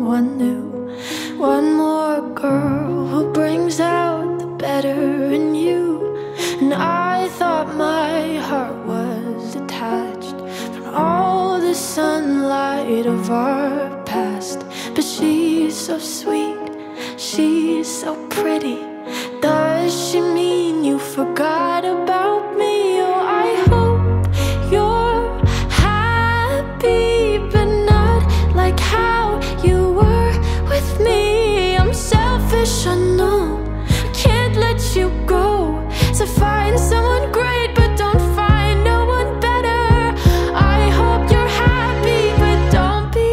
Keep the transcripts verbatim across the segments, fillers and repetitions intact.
someone new. One more girl who brings out the better in you. And I thought my heart was detached from all the sunlight of our past. But she's so sweet, she's so pretty. Does she mean you forgot about me? Oh, I hope you're happy, but not like how you were with me. I'm selfish, I know, I can't let you go. So find someone great, but don't find no one better. I hope you're happy, but don't be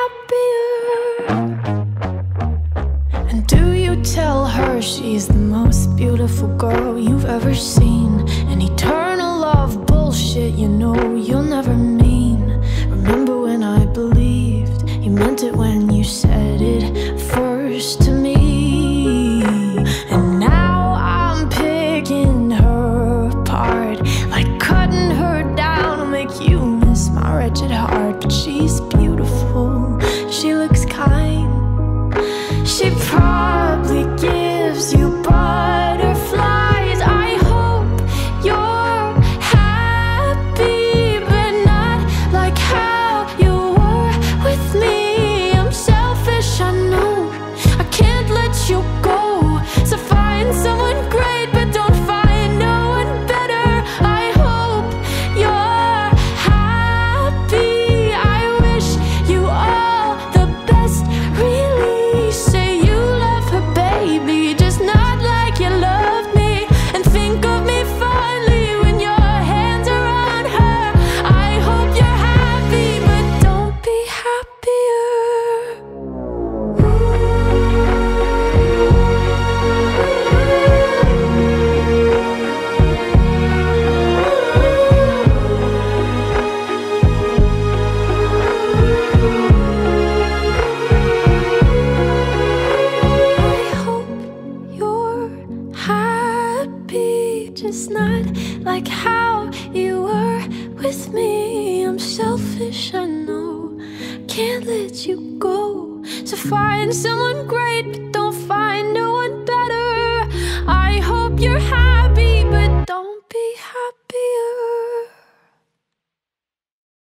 happier. And do you tell her she's the most beautiful girl you've ever seen? An eternal love bullshit, you know you'll never mean. Remember when I believed you meant it when you said it first to me? And now I'm picking her apart, like cutting her down to make you miss my wretched heart. But she's beautiful, she looks kind, she probably gives you butterflies. I hope you're happy, but not like how you were with me. I'm selfish, I know, I can't let you go. So find someone great, but don't find no one better. I hope you're happy, I wish you all the best, really. Say you love her, baby, just not like you loved me. And think of me fondly when your hands are on her. I hope you're happy, but don't be happier. I hope you're happy, just not like how you were with me. I'm selfish, I know, can't let you go. So find someone great, but don't